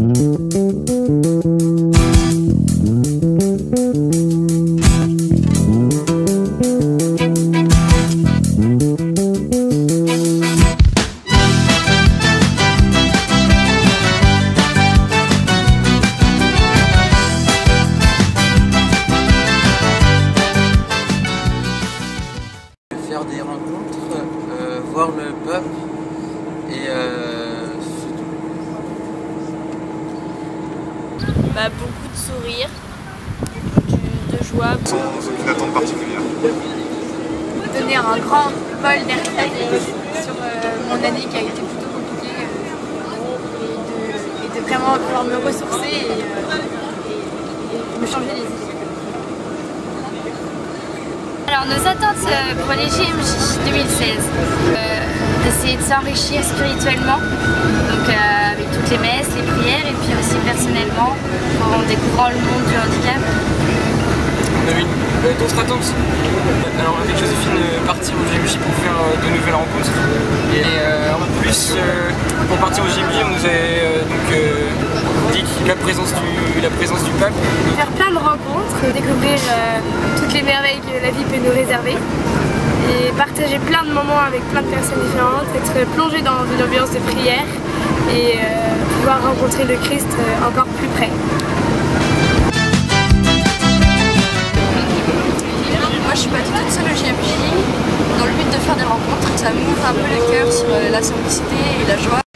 Faire des rencontres, voir le peuple et c'est tout. Beaucoup de sourires, de joie. Sans aucune attente particulière. Donner un grand bol d'air frais sur mon année qui a été plutôt compliquée et de vraiment pouvoir me ressourcer et me changer les idées. Alors nos attentes pour les JMJ 2016, d'essayer de s'enrichir spirituellement, donc avec toutes les messes, les prières et puis aussi personnellement en découvrant le monde du handicap. On avait d'autres attentes. Alors avec Joséphine, partir au JMJ pour faire de nouvelles rencontres. Et en plus, pour partir au JMJ, on nous a dit la présence du pape. Faire plein de rencontres, découvrir toutes les merveilles que la vie peut nous réserver et partager plein de moments avec plein de personnes différentes, être plongé dans une ambiance de prière et pouvoir rencontrer le Christ encore plus près. Moi je suis pas toute seule au JMJ dans le but de faire des rencontres, ça m'ouvre un peu le cœur sur la simplicité et la joie.